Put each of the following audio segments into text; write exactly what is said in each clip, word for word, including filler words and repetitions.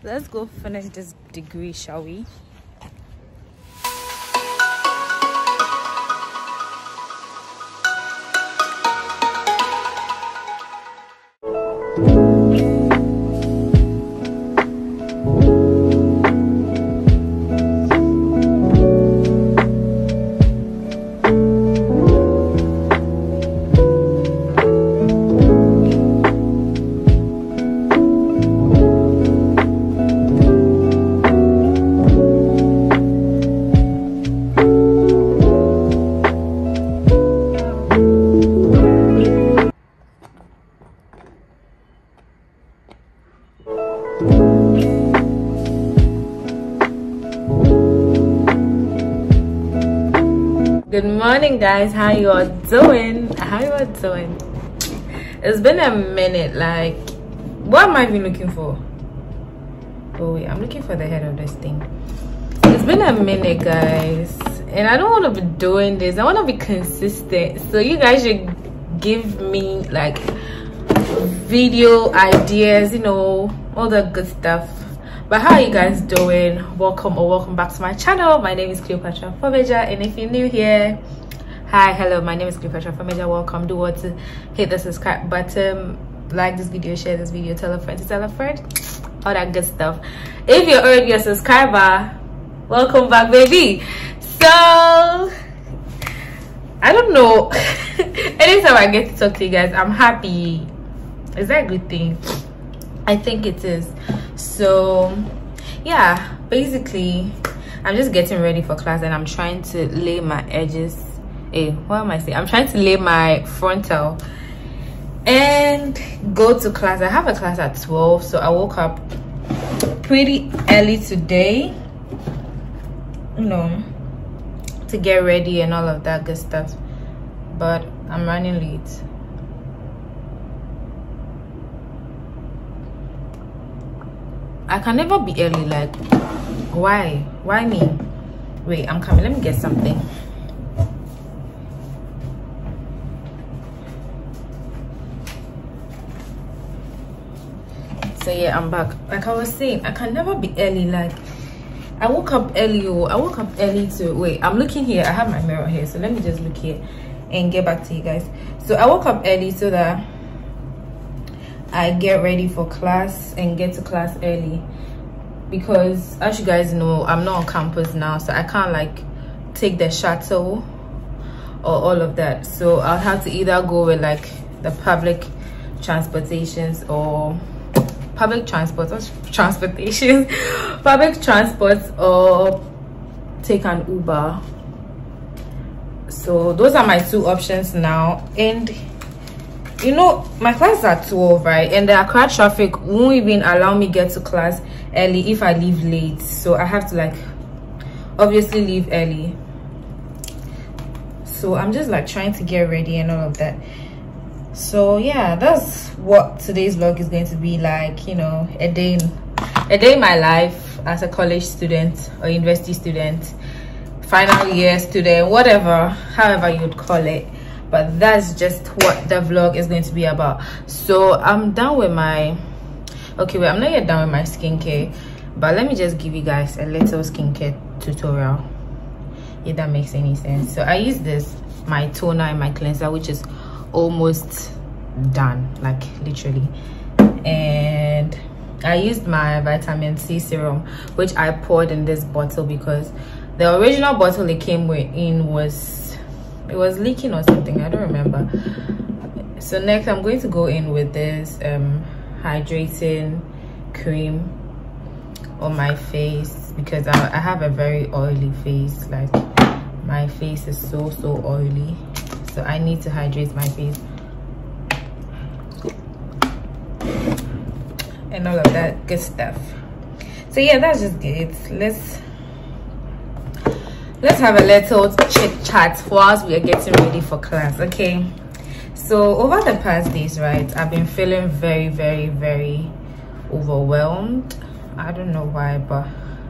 Let's go finish this degree, shall we? Good morning, guys. How you all doing? How you all doing? It's been a minute. Like, what am I even looking for? Oh wait, I'm looking for the head of this thing. It's been a minute, guys, and I don't want to be doing this. I want to be consistent, so you guys should give me like video ideas, you know, all the good stuff. But how are you guys doing? Welcome or welcome back to my channel. My name is Cleopatra Fomeja, and if you're new here, hi, hello, my name is Cleopatra Fomeja. Welcome. Do what to hit the subscribe button, like this video, share this video, tell a friend to tell a friend, all that good stuff. If you're already a subscriber, welcome back, baby. So I don't know. Anytime I get to talk to you guys, I'm happy. Is that a good thing? I think it is. So yeah, basically I'm just getting ready for class, and I'm trying to lay my edges. Hey, what am I saying? I'm trying to lay my frontal and go to class. I have a class at twelve, so I woke up pretty early today, you know, to get ready and all of that good stuff, but I'm running late. I can never be early. Like, why? Why me? Wait, I'm coming. Let me get something. So yeah, I'm back. Like I was saying, I can never be early. Like, I woke up early. Oh, I woke up early to wait. I'm looking here. I have my mirror here, so let me just look here and get back to you guys. So I woke up early so that I get ready for class and get to class early, because as you guys know, I'm not on campus now, so I can't like take the shuttle or all of that. So I'll have to either go with like the public transportations or public transport or transportation public transport, or take an Uber. So those are my two options now. And you know, my class is at twelve, right? And the Accra traffic won't even allow me get to class early if I leave late. So I have to like obviously leave early. So I'm just like trying to get ready and all of that. So yeah, that's what today's vlog is going to be like. You know, a day in a day in my life as a college student or university student, final year student, whatever, however you'd call it. But that's just what the vlog is going to be about. So I'm done with my okay wait I'm not yet done with my skincare, but let me just give you guys a little skincare tutorial, if that makes any sense. So I use this, my toner and my cleanser, which is almost done, like literally, and I used my vitamin C serum, which I poured in this bottle because the original bottle it came with in was it was leaking or something, I don't remember. So next I'm going to go in with this um hydrating cream on my face, because I, I have a very oily face. Like, my face is so so oily, so I need to hydrate my face and all of that good stuff. So yeah, that's just it. Let's let's have a little chit chat whilst we are getting ready for class. Okay, so over the past days, right, I've been feeling very very very overwhelmed. I don't know why, but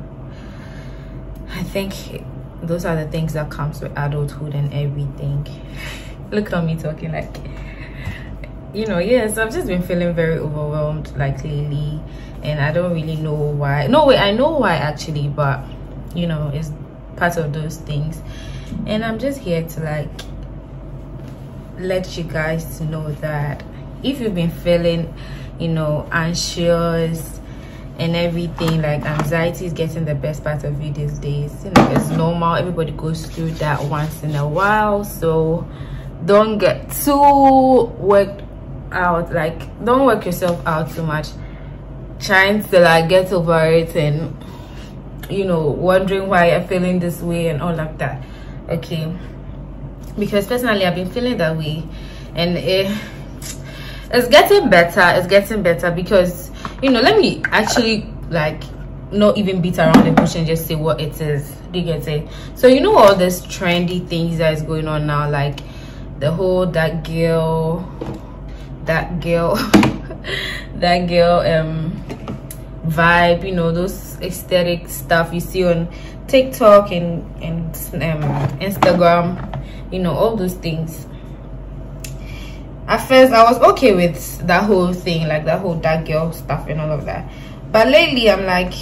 I think those are the things that comes with adulthood and everything. Look at me talking like, you know. Yes, I've just been feeling very overwhelmed like lately, and I don't really know why. No way, I know why actually, but you know, it's part of those things. And I'm just here to like let you guys know that if you've been feeling, you know, anxious and everything, like anxiety is getting the best part of you these days, you know, it's normal. Everybody goes through that once in a while, so don't get too worked out. Like, don't work yourself out too much trying to like get over it and, you know, wondering why you're feeling this way and all of that. Okay, because personally I've been feeling that way, and it, it's getting better. It's getting better because, you know, let me actually like not even beat around the bush and just say what it is. Do you get it? So you know all this trendy things that is going on now, like the whole that girl that girl that girl um vibe, you know, those aesthetic stuff you see on TikTok and and um, Instagram, you know, all those things. At first I was okay with that whole thing, like that whole that girl stuff and all of that, but lately I'm like,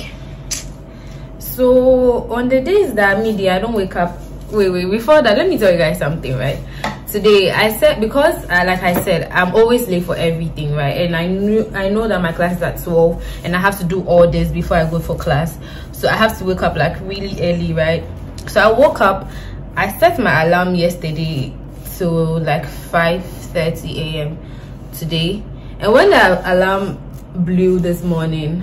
so on the days that media I don't wake up, wait wait before that, let me tell you guys something, right? Today I said, because uh, like I said, I'm always late for everything, right? And I knew I know that my class is at twelve and I have to do all this before I go for class, so I have to wake up like really early, right? So I woke up, I set my alarm yesterday to like five thirty a m today, and when the alarm blew this morning,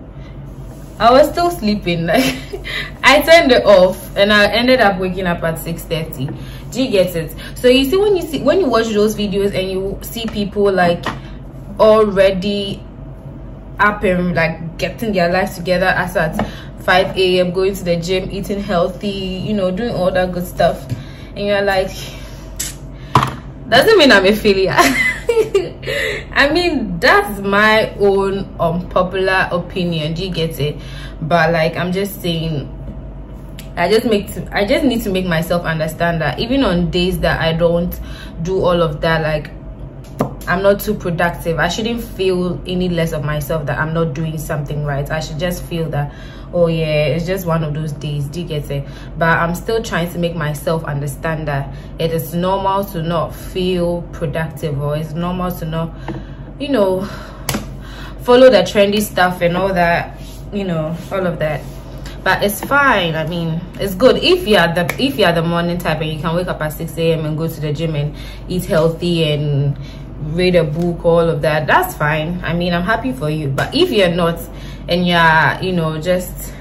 I was still sleeping. Like I turned it off and I ended up waking up at six thirty. Do you get it? So you see, when you see when you watch those videos and you see people like already up and like getting their lives together as at five a m, going to the gym, eating healthy, you know, doing all that good stuff, and you're like, doesn't mean I'm a failure. I mean, that's my own unpopular opinion. Do you get it? But like, I'm just saying, I just make to, I just need to make myself understand that even on days that I don't do all of that, like I'm not too productive, I shouldn't feel any less of myself that I'm not doing something right. I should just feel that, oh yeah, it's just one of those days. Do you get it? But I'm still trying to make myself understand that it is normal to not feel productive, or it's normal to not, you know, follow the trendy stuff and all that, you know, all of that. But it's fine. I mean, it's good if you are the if you are the morning type and you can wake up at six a m and go to the gym and eat healthy and read a book, all of that. That's fine. I mean, I'm happy for you. But if you're not, and you're, you know, just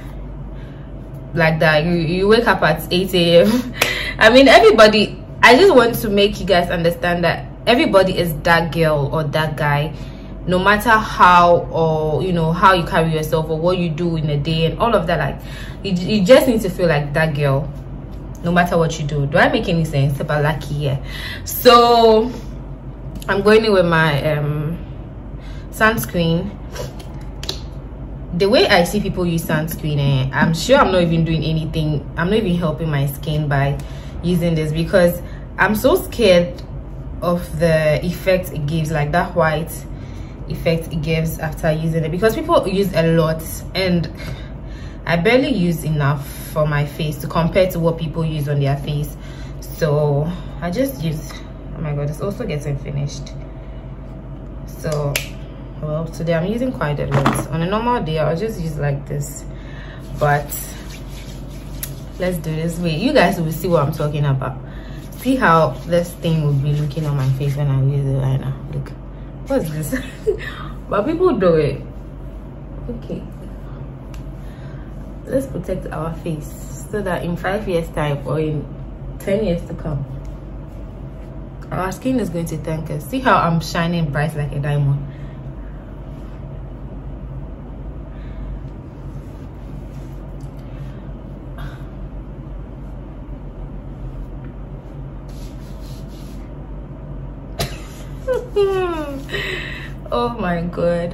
like that, you, you wake up at eight a m I mean, everybody, I just want to make you guys understand that everybody is that girl or that guy, no matter how, or you know, how you carry yourself or what you do in a day and all of that. Like you, you just need to feel like that girl no matter what you do. Do I make any sense? About lucky, yeah. So I'm going in with my um sunscreen. The way I see people use sunscreen, eh, I'm sure I'm not even doing anything, I'm not even helping my skin by using this, because I'm so scared of the effect it gives, like that white effect it gives after using it, because people use a lot and I barely use enough for my face to compare to what people use on their face. So I just use, oh my god, it's also getting finished. So well, today I'm using quite a lot. On a normal day I'll just use like this, but let's do this way. You guys will see what I'm talking about. See how this thing will be looking on my face when I use the liner. Look, what's this? But people do it. Okay, let's protect our face so that in five years time or in ten years to come, our skin is going to thank us. See how I'm shining bright like a diamond. Oh my god.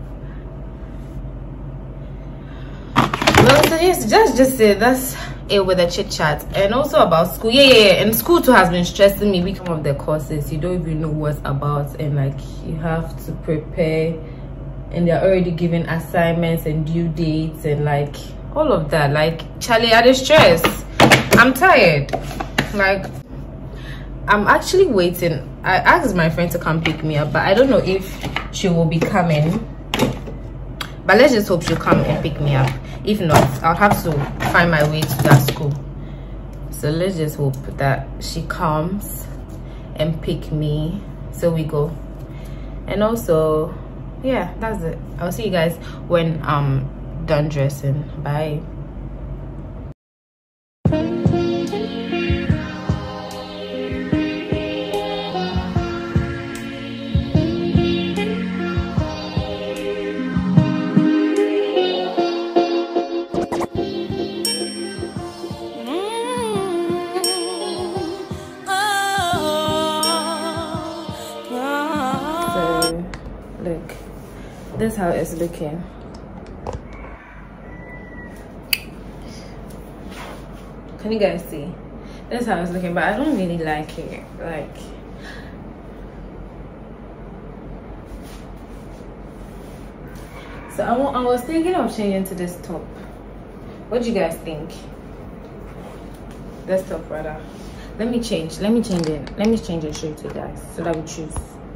Well, so yes, just just say that's it with the chit chat. And also about school, yeah, yeah, yeah. And school too has been stressing me. Some of the courses you don't even know what's about, and like you have to prepare and they're already giving assignments and due dates and like all of that. Like, Charlie, I just stress. I'm tired. Like, I'm actually waiting. I asked my friend to come pick me up, but I don't know if she will be coming. But let's just hope she'll come and pick me up. If not, I'll have to find my way to that school. So let's just hope that she comes and pick me, so we go. And also, yeah, that's it. I'll see you guys when I'm done dressing. Bye. Look, this is how it's looking. Can you guys see? This is how it's looking, but I don't really like it. Like, so I, I was thinking of changing to this top. What do you guys think? This top, rather. Let me change. Let me change it. Let me change it straight to you guys so that we choose.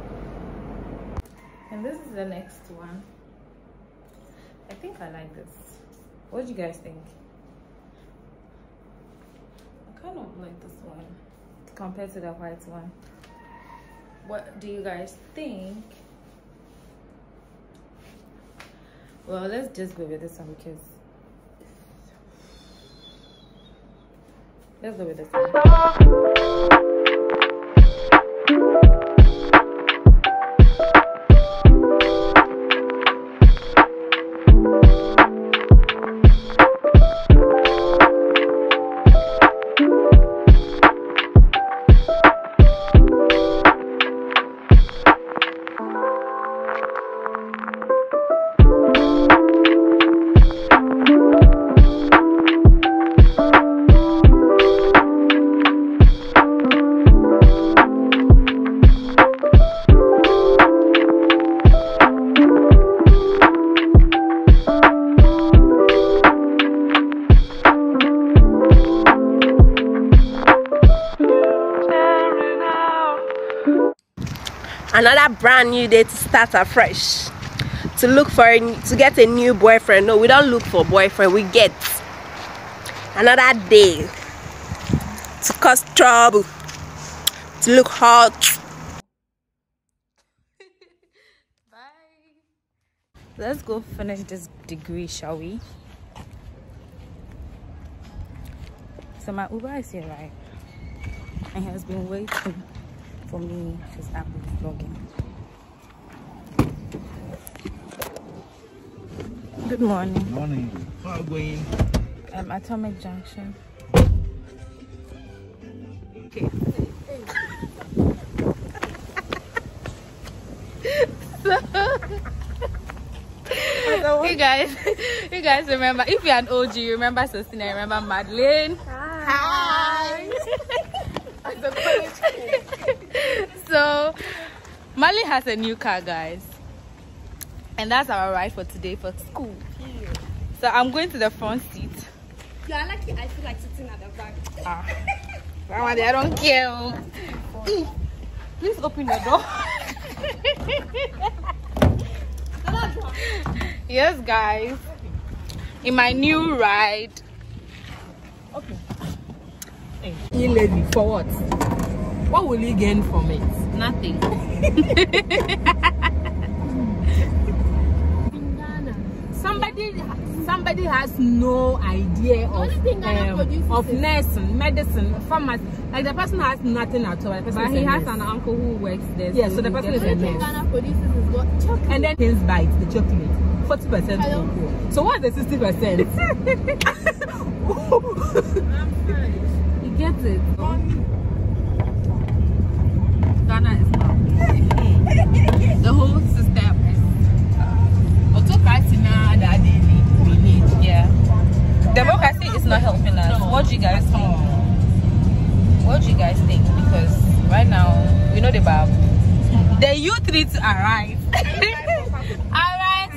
And this is the next one. I think I like this. What do you guys think? I kind of like this one compared to the white one. What do you guys think? Well, let's just go with this one because let's go with this one. Another brand new day to start afresh, to look for a, to get a new boyfriend. No, we don't look for boyfriend, we get another day to cause trouble, to look hot. Bye. Let's go finish this degree, shall we? So my Uber is here, right? And he has been waiting for me because I'm vlogging. Good morning. Good morning. How are you going? Um, Atomic Junction. Okay. So, you guys, you guys remember? If you're an O G, you remember Sostina, remember Madeline? Hi. Hi. So Madeline has a new car, guys, and that's our ride for today for school. Yeah. So I'm going to the front seat. You are lucky. I feel like sitting at the back. Ah, I don't care. Please open the door. Yes, guys, in my new ride. Okay. Hey, you lady, for what? What will you gain from it? Nothing. somebody, somebody has no idea of um, of nursing, medicine, pharmacy. Like the person has nothing at all. The person But he has nurse. an uncle who works there. Yeah, so the person is a nurse. Ghana produces is what? Chocolate. And then things bite the chocolate. Forty percent cocoa. So what's the sixty percent? You get it. Ghana is now. The whole system is autocracy now that they need. We need. Yeah. Democracy is not helping us. No. What do you guys think? What do you guys think? Because right now we know the Bible. The youth need to arrive. Alright,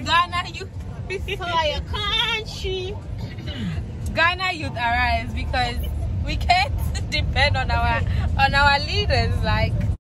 for your country. Ghana youth arise, because we can't depend on our on our leaders. Like,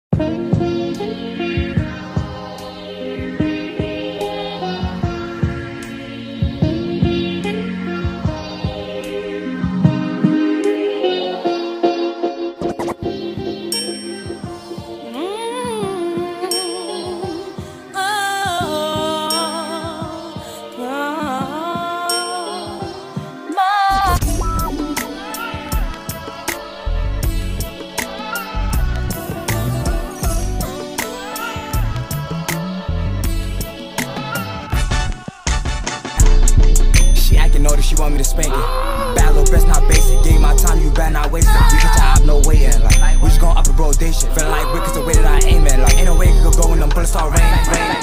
she want me to spank it. Bad little best, not basic. Give my time, you better not waste it. We get your op, no waiting. Like, we just gon' up the rotation. Feeling like Rick is the way that I aim it. Like, ain't no way you could go when them bullets start raining.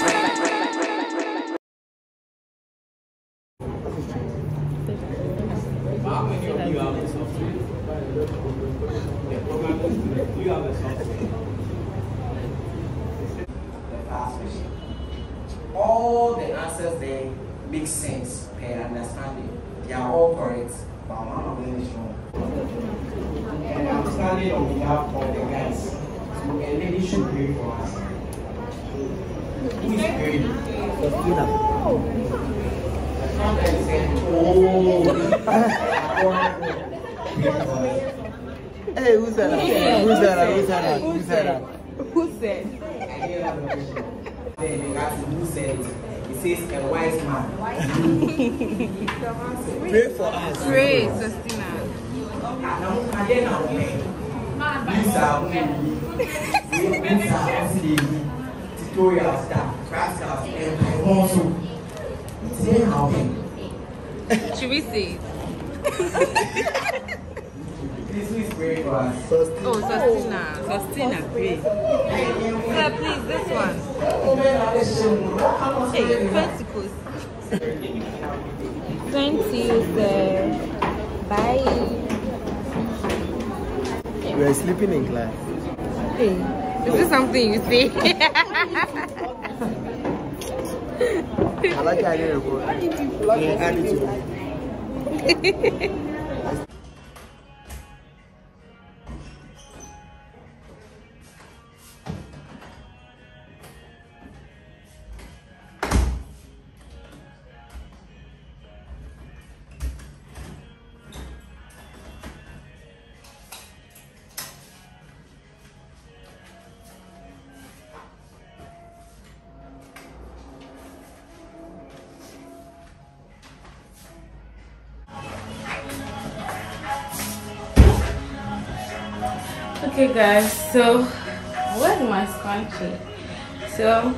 All the answers there make sense per understanding. They are all correct, but one of them is wrong. And I'm standing on behalf of the guys. So a lady should pray for us. Who is praying? Christina. Somebody said, oh, hey, who said that? Who said that? Who said that? Who said that? who said? I hear that question. Then they asked who said it. Says a wise man. Pray for us. Pray, Christina. Again, now, these are these are tutorial stuff, practical, and also say how. Should we see? This is praying for us. Oh, Sustina. Sustina, pray. Yeah, please, this one. Hey, Pentecost. Thank you, sir. Bye. We are sleeping in class. Hey, is this something you say? I like the idea of attitude. Okay guys, so where's my scrunchie? So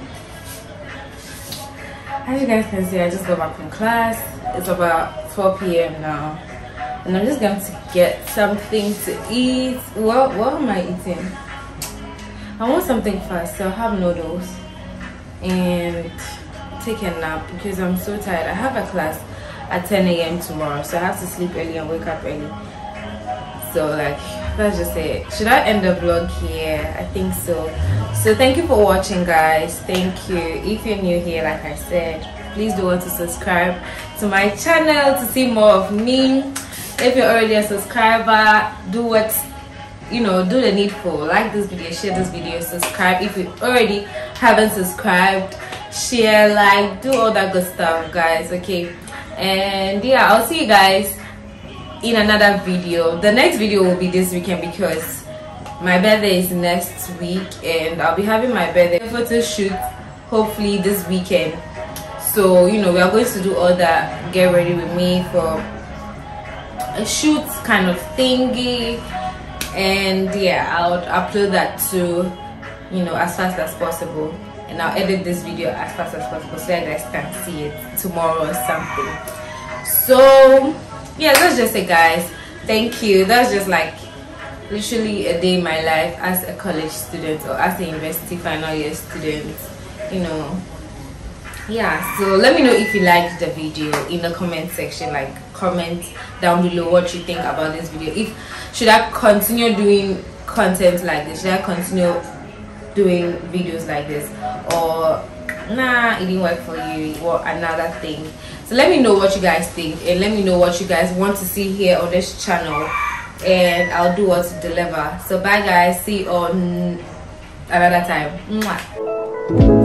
as you guys can see, I just got back from class. It's about four p m now, and I'm just going to get something to eat. What what am I eating? I want something fast, so I'll have noodles and take a nap because I'm so tired. I have a class at ten a m tomorrow, so I have to sleep early and wake up early. So like, that's just it. Should I end the vlog here? I think so. So thank you for watching, guys. Thank you. If you're new here, like I said, please do want to subscribe to my channel to see more of me. If you're already a subscriber, do what, you know, do the needful. Like this video, share this video, subscribe if you already haven't subscribed, share, like, do all that good stuff, guys. Okay, and yeah, I'll see you guys in another video. The next video will be this weekend because my birthday is next week, and I'll be having my birthday photo shoot hopefully this weekend. So you know, we are going to do all that, get ready with me for a shoot kind of thingy, and yeah, I'll upload that to, you know, as fast as possible, and I'll edit this video as fast as possible so you guys can see it tomorrow or something. So yeah, that's just it, guys. Thank you. That's just like literally a day in my life as a college student or as a university final year student, you know. Yeah, so let me know if you liked the video in the comment section. Like, comment down below what you think about this video. If should I continue doing content like this, should I continue doing videos like this, or nah, it didn't work for you, or another thing. So let me know what you guys think, and let me know what you guys want to see here on this channel, and I'll do what to deliver. So bye guys, see you on another time. Mwah.